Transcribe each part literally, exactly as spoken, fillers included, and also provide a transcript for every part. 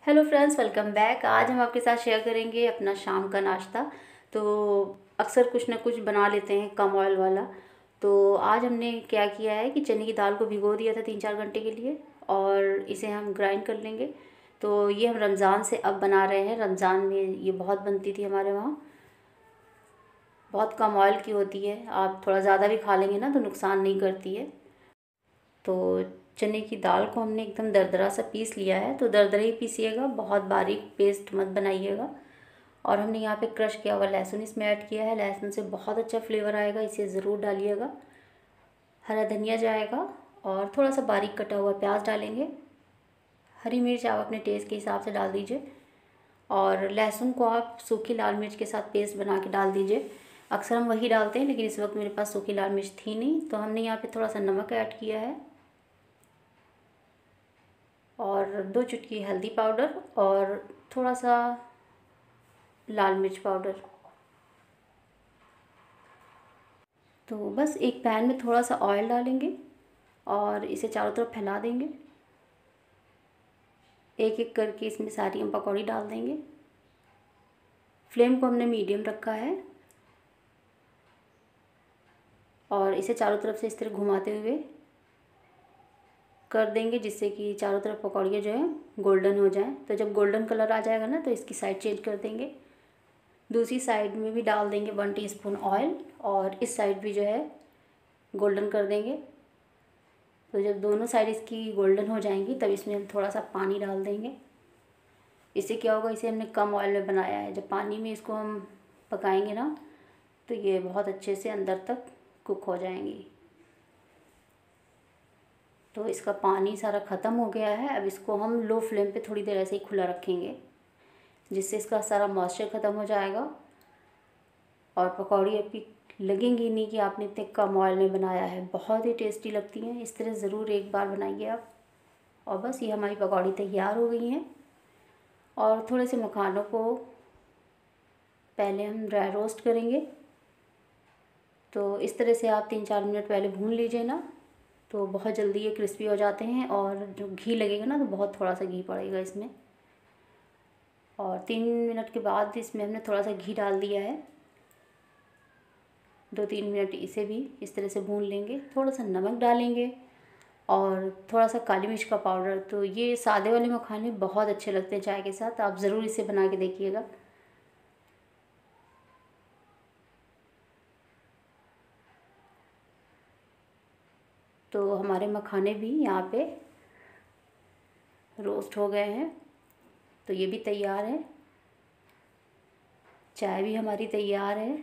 Hello friends, welcome back. आज हम आपके साथ शेयर करेंगे अपना शाम का नाश्ता। तो अक्सर कुछ ना कुछ बना लेते हैं कम ऑयल वाला। तो आज हमने क्या किया है कि चने की दाल को भिगो दिया था तीन चार घंटे के लिए, और इसे हम ग्राइंड कर लेंगे। तो ये हम रमज़ान से अब बना रहे हैं। रमज़ान में ये बहुत बनती थी हमारे वहाँ, बहुत कम ऑयल की होती है। आप थोड़ा ज़्यादा भी खा लेंगे ना तो नुकसान नहीं करती है। तो चने की दाल को हमने एकदम दरदरा सा पीस लिया है। तो दरदरा ही पीसिएगा, बहुत बारीक पेस्ट मत बनाइएगा। और हमने यहाँ पे क्रश किया हुआ लहसुन इसमें ऐड किया है। लहसुन से बहुत अच्छा फ्लेवर आएगा, इसे ज़रूर डालिएगा। हरा धनिया जाएगा और थोड़ा सा बारीक कटा हुआ प्याज डालेंगे। हरी मिर्च आप अपने टेस्ट के हिसाब से डाल दीजिए। और लहसुन को आप सूखी लाल मिर्च के साथ पेस्ट बना के डाल दीजिए। अक्सर हम वही डालते हैं, लेकिन इस वक्त मेरे पास सूखी लाल मिर्च थी नहीं, तो हमने यहाँ पे थोड़ा सा नमक ऐड किया है और दो चुटकी हल्दी पाउडर और थोड़ा सा लाल मिर्च पाउडर। तो बस एक पैन में थोड़ा सा ऑयल डालेंगे और इसे चारों तरफ फैला देंगे। एक एक करके इसमें सारी हम पकौड़ी डाल देंगे। फ्लेम को हमने मीडियम रखा है और इसे चारों तरफ से इस तरह घुमाते हुए कर देंगे, जिससे कि चारों तरफ पकौड़ियाँ जो है गोल्डन हो जाएं। तो जब गोल्डन कलर आ जाएगा ना, तो इसकी साइड चेंज कर देंगे। दूसरी साइड में भी डाल देंगे वन टीस्पून ऑयल और इस साइड भी जो है गोल्डन कर देंगे। तो जब दोनों साइड इसकी गोल्डन हो जाएंगी, तब इसमें हम थोड़ा सा पानी डाल देंगे। इससे क्या होगा, इसे हमने कम ऑयल में बनाया है। जब पानी में इसको हम पकाएंगे ना, तो ये बहुत अच्छे से अंदर तक कुक हो जाएंगी। तो इसका पानी सारा ख़त्म हो गया है। अब इसको हम लो फ्लेम पे थोड़ी देर ऐसे ही खुला रखेंगे, जिससे इसका सारा मॉइस्चर ख़त्म हो जाएगा और पकौड़ी आपकी लगेंगी नहीं कि आपने इतने कम ऑयल में बनाया है। बहुत ही टेस्टी लगती हैं। इस तरह ज़रूर एक बार बनाइए आप। और बस ये हमारी पकौड़ी तैयार हो गई हैं। और थोड़े से मखानों को पहले हम ड्राई रोस्ट करेंगे। तो इस तरह से आप तीन चार मिनट पहले भून लीजिए ना, तो बहुत जल्दी ये क्रिस्पी हो जाते हैं। और जो घी लगेगा ना, तो बहुत थोड़ा सा घी पड़ेगा इसमें। और तीन मिनट के बाद इसमें हमने थोड़ा सा घी डाल दिया है। दो तीन मिनट इसे भी इस तरह से भून लेंगे। थोड़ा सा नमक डालेंगे और थोड़ा सा काली मिर्च का पाउडर। तो ये सादे वाले मखाने बहुत अच्छे लगते हैं चाय के साथ। आप ज़रूर इसे बना के देखिएगा। तो हमारे मखाने भी यहाँ पे रोस्ट हो गए हैं। तो ये भी तैयार है। चाय भी हमारी तैयार है।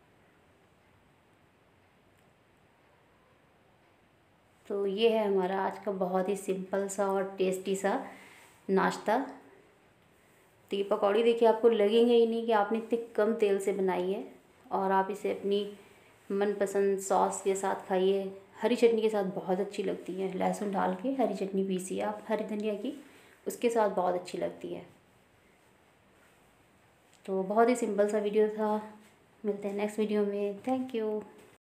तो ये है हमारा आज का बहुत ही सिंपल सा और टेस्टी सा नाश्ता। तो ये पकौड़ी देखिए, आपको लगेंगे ही नहीं कि आपने इतने कम तेल से बनाई है। और आप इसे अपनी मनपसंद सॉस के साथ खाइए। हरी चटनी के साथ बहुत अच्छी लगती है। लहसुन डाल के हरी चटनी पीसी आप हरी धनिया की, उसके साथ बहुत अच्छी लगती है। तो बहुत ही सिंपल सा वीडियो था। मिलते हैं नेक्स्ट वीडियो में। Thank you.